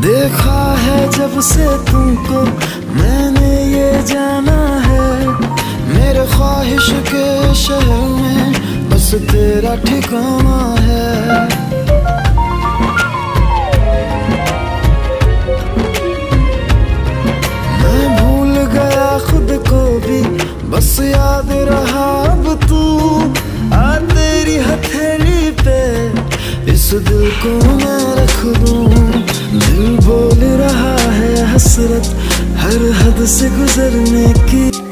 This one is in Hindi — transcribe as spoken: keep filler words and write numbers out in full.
देखा है जब से तुमको मैंने ये जाना है, मेरे ख्वाहिश के शहर में बस तेरा ठिकाना है। मैं भूल गया खुद को भी, बस याद रहा अब तू। आ तेरी हथेली पे इस दिल को मैं रख दूं। दिल बोल रहा है हसरत हर हद से गुजरने की।